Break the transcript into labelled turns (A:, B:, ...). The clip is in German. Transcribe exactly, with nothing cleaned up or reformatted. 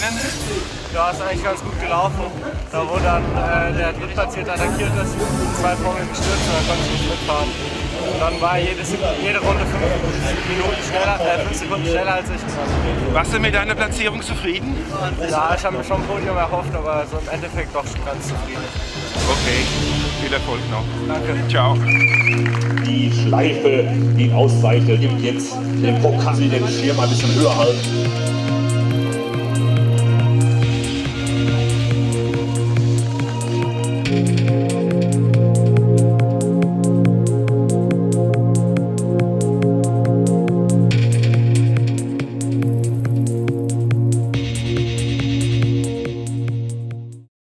A: Rennen?
B: Ja, ist eigentlich ganz gut gelaufen. Da wo dann äh, der Drittplatzierte attackiert ist, zwei vor mir gestürzt und dann konnte ich nicht mitfahren. Und dann war jede, jede Runde fünf Minuten schneller, äh, fünf Sekunden schneller als ich.
A: Warst du mit deiner Platzierung zufrieden?
B: Ja, ich habe mir schon ein Podium erhofft, aber so im Endeffekt doch schon ganz zufrieden.
A: Okay, viel Erfolg noch.
B: Danke.
A: Ciao.
C: Die Schleife, die ihn auszeichnet, gibt jetzt den Pokal, den Schirm ein bisschen höher halten.